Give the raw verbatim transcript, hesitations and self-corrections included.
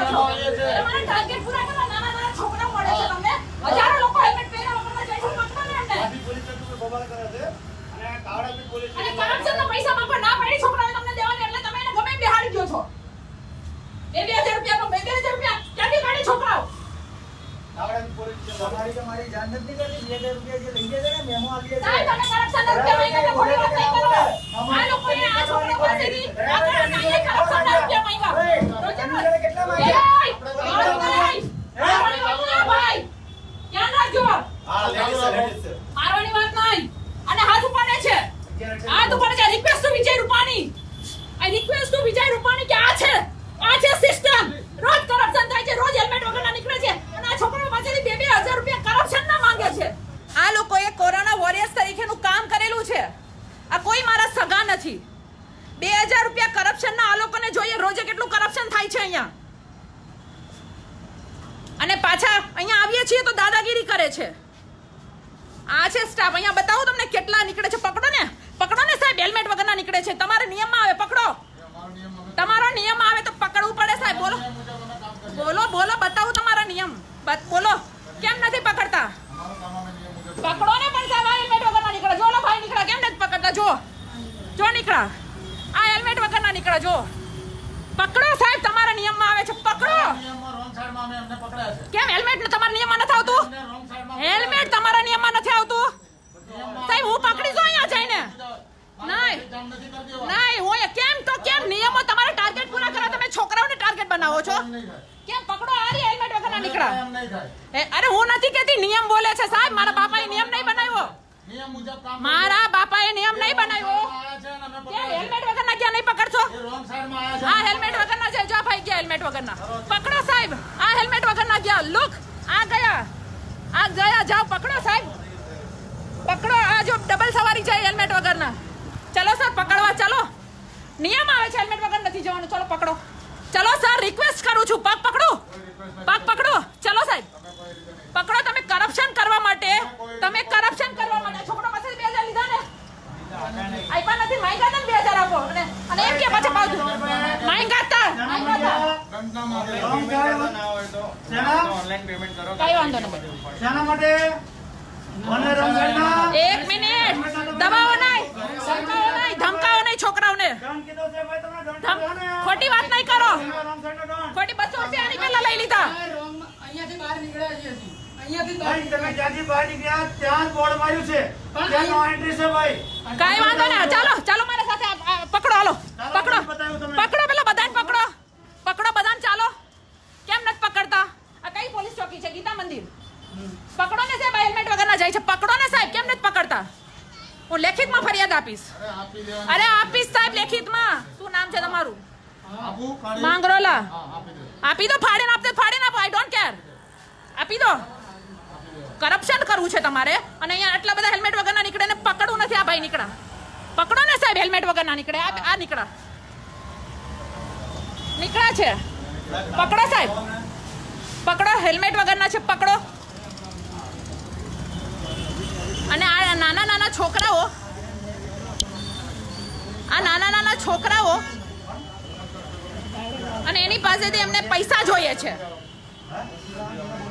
તમારે ટાર્ગેટ પૂરા કરવા નાના નાના છોકરાઓ મળે છે તમને હજારો લોકો હેલ્મેટ પહેર્યા વગરના જાય છે પકડો ને એમને આથી પોલીસ સ્ટેશન પર બબાલ કરે છે અને કાવડા પોલીસ અને કરપ્શનના પૈસામાં પણ ના પાડી છોકરાઓને તમને દેવાની એટલે તમે એને ગમે બેહાડી દો છો બે બે હજાર રૂપિયા નો બે બે હજાર રૂપિયા ક્યાંથી કાઢી છોકરાઓ કાવડા પોલીસ તમારી તમારી જાન નથી કરતી બે હજાર રૂપિયા જે લઈ ગયા ને મેમો આવી છે સાહેબ તમે કરપ્શન રૂપિયા માંગ્યા ખોટી વાત નહીં કરો આ લોકોએ આ છોકરા પાસેથી આ કારણે કરપ્શન રૂપિયા માંગ્યા રોજે કેટલા માંગ્યા ભાઈ ધ્યાન રાખજો આ લેડીઝ મારવાની વાત નહીં અને હાથ ઉપાડે છે હાથ ઉપાડે છે request to Vijay Rupani I request to Vijay Rupani કે આ છે આ છે સિસ્ટમ રોજ કરપ્શન થાય છે રોજ હેલ્મેટ વગરના નીકળે છે અને આ છોકરાઓ પાસેથી બે બે હજાર રૂપિયા કરપ્શન ના માંગે છે આ લોકોએ કોરોના વોરિયર્સ તરીકેનું કામ કરેલું છે આ કોઈ મારા સગા નથી બે હજાર રૂપિયા કરપ્શન ના આ લોકોને જોઈએ રોજે કેટલું કરપ્શન થાય છે અહીંયા અને પાછા અહીંયા આવીએ છીએ તો દાદાગીરી કરે છે આ છે સ્ટાફ અહીંયા બતાવો તમને કેટલા નીકળે છે પકડો ને પકડો ને સાહેબ હેલ્મેટ વગરના નીકળે છે તમારે નિયમમાં આવે પકડો તમારો નિયમ આવે તો પકડવું પડે સાહેબ બોલો બોલો બોલો બતાવો તમારા નિયમ બોલો કેમ નથી પકડતા પકડો ને પણ સાહેબ આ હેલ્મેટ વગરના નીકળે જો લો ભાઈ નીકળે કેમ નથી પકડતા જો જો નીકળા આ હેલ્મેટ વગરના નીકળે જો પકડો સાહેબ તમારા નિયમમાં આવે છે પકડો કેમ હેલ્મેટ તમારા નિયમમાં નથી આવતું હેલ્મેટ તમારા નિયમમાં નથી આવતું સાહેબ હું પકડી જો અહીંયા જઈને નહીં નહીં હું કેમ તો કેમ નિયમો તમારા ટાર્ગેટ પૂરા કરવા તમે છોકરાઓને ટાર્ગેટ બનાવો છો કેમ પકડો આરી હેલ્મેટ વગરના નીકળા અરે હું નથી કહેતી નિયમ બોલે છે સાહેબ મારા બાપાએ નિયમ નહીં બનાવ્યો મારા બાપાએ નિયમ નહીં બનાવ્યો કેમ હેલ્મેટ વગરના ક્યાં નહીં પકડશો હા હેલ્મેટ વગરના છે જો ભાઈ ગયા હેલ્મેટ વગરના પકડો સાહેબ આ હેલ્મેટ વગરના ગયા લુક આ ગયા આ ગયા જાઓ પકડો સાહેબ પકડો આ જો ડબલ સવારી છે હેલ્મેટ વગરના ચલો સર પકડવા ચલો નિયમ આવે છે હેલ્મેટ વગર નથી જવાનું ચલો પકડો ચલો સર રિક્વેસ્ટ કરું છું પગ પકડો પગ પકડો ચલો સાહેબ પકડો તમે કરપ્શન કરવા માટે તમે કરપ્શન કરવા માટે છોકરો પાસે બે હજાર લીધા ને આઈપા નથી માંગ્યા ને બે હજાર આપો અને અને એમ કે પાછા પાવતું માંગ્યા હતા ઓનલાઈન પેમેન્ટ કરો કઈ વાંધો નહીં શાના માટે એક મિનિટ દબાવો નહીં ધમકાવો નહીં ધમકાવો નહીં છોકરાઓને ખોટી વાત નહીં કરો ખોટી બસો રૂપિયા ની પેલા લઈ લીધા અહીંયાથી બહાર નીકળ્યા છીએ અહીંયાથી ભાઈ તમે જ્યાંથી બહાર નીકળ્યા ત્યાં બોર્ડ માર્યું છે ત્યાં નો એન્ટ્રી છે ભાઈ કઈ વાંધો નહીં ચાલો ચાલો મારા સાથે પકડો હાલો પકડો પકડો પેલા બધાને પકડો પકડો બધાને ચાલો કેમ નથી પકડતા આ કઈ પોલીસ ચોકી છે ગીતા મંદિર પકડો ને સાહેબ હેલ્મેટ વગરના જાય છે પકડો ને સાહેબ કેમ નથી પકડતા હું લેખિતમાં ફરિયાદ આપીશ અરે આપીશ સાહેબ લેખિતમાં શું નામ છે તમારું માંગરોલા આપી દો ફાડીને આપતે ફાડીને આપો આઈ ડોન્ટ કેર આપી દો કરપ્શન કરવું છે તમારે અને અહીંયા આટલા બધા હેલ્મેટ વગરના નીકળે ને પકડવું નથી આ ભાઈ નીકળા પકડો ને સાહેબ હેલ્મેટ વગરના નીકળે આ નીકળા નીકળા છે પકડો સાહેબ પકડો હેલ્મેટ વગરના છે પકડો અને આ નાના નાના છોકરાઓ આ નાના નાના છોકરાઓ અને એની પાસેથી એમને પૈસા જોઈએ છે